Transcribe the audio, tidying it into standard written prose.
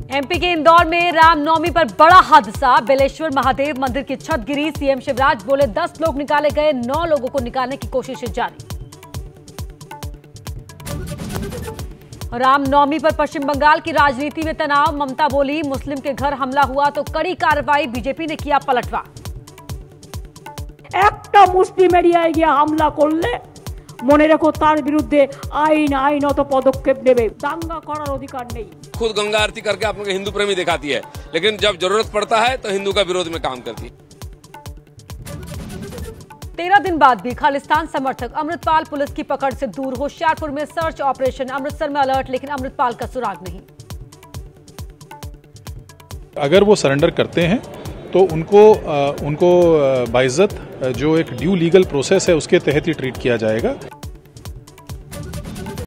MP के इंदौर में रामनवमी पर बड़ा हादसा। बेलेश्वर महादेव मंदिर की छत गिरी। सीएम शिवराज बोले 10 लोग निकाले गए, 9 लोगों को निकालने की कोशिश जारी। रामनवमी पर पश्चिम बंगाल की राजनीति में तनाव। ममता बोली मुस्लिम के घर हमला हुआ तो कड़ी कार्रवाई। बीजेपी ने किया पलटवार। একটা মুসলিম এরিয়ায় গিয়ে হামলা করলে মনে রেখো তার বিরুদ্ধে আইনত পদক্ষেপ নেবে। দাঙ্গা করার অধিকার নেই। खुद गंगा आरती करके आप लोग हिंदू प्रेमी दिखाती है, लेकिन जब जरूरत पड़ता है तो हिंदू का विरोध में काम करती है। 13 दिन बाद भी खालिस्तान समर्थक अमृतपाल पुलिस की पकड़ से दूर। होशियारपुर में सर्च ऑपरेशन, अमृतसर में अलर्ट, लेकिन अमृतपाल का सुराग नहीं। अगर वो सरेंडर करते हैं तो उनको बाइज्जत जो एक ड्यू लीगल प्रोसेस है उसके तहत ही ट्रीट किया जाएगा।